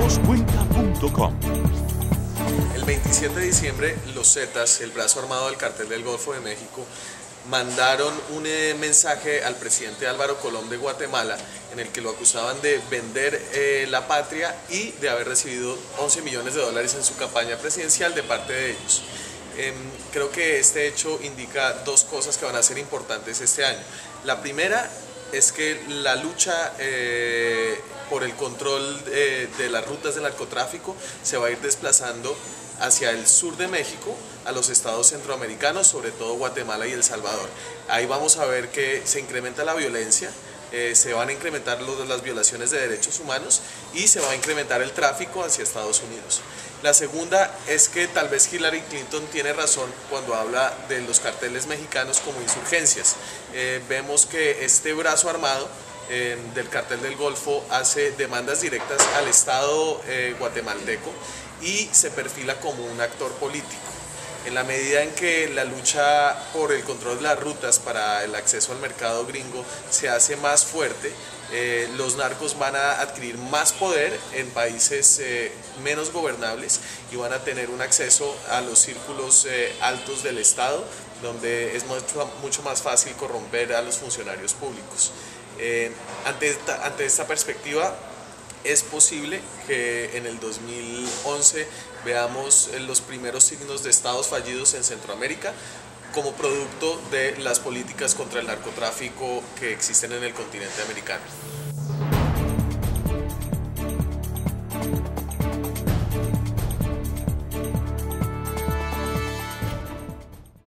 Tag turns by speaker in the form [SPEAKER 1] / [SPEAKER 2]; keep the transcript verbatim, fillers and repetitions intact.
[SPEAKER 1] nos cuenta punto com.
[SPEAKER 2] El veintisiete de diciembre, los Zetas, el brazo armado del Cartel del Golfo de México, mandaron un eh, mensaje al presidente Álvaro Colom de Guatemala en el que lo acusaban de vender eh, la patria y de haber recibido once millones de dólares en su campaña presidencial de parte de ellos. Eh, creo que este hecho indica dos cosas que van a ser importantes este año. La primera es que la lucha eh, por el control eh, de las rutas del narcotráfico se va a ir desplazando hacia el sur de México, a los estados centroamericanos, sobre todo Guatemala y El Salvador. Ahí vamos a ver que se incrementa la violencia, eh, se van a incrementar los, las violaciones de derechos humanos y se va a incrementar el tráfico hacia Estados Unidos. La segunda es que tal vez Hillary Clinton tiene razón cuando habla de los carteles mexicanos como insurgencias. Eh, vemos que este brazo armado eh, del Cartel del Golfo hace demandas directas al Estado eh, guatemalteco y se perfila como un actor político. En la medida en que la lucha por el control de las rutas para el acceso al mercado gringo se hace más fuerte, eh, los narcos van a adquirir más poder en países eh, menos gobernables y van a tener un acceso a los círculos eh, altos del Estado, donde es mucho, mucho más fácil corromper a los funcionarios públicos. Eh, ante, esta, ante esta perspectiva, es posible que en el dos mil once veamos los primeros signos de estados fallidos en Centroamérica como producto de las políticas contra el narcotráfico que existen en el continente americano.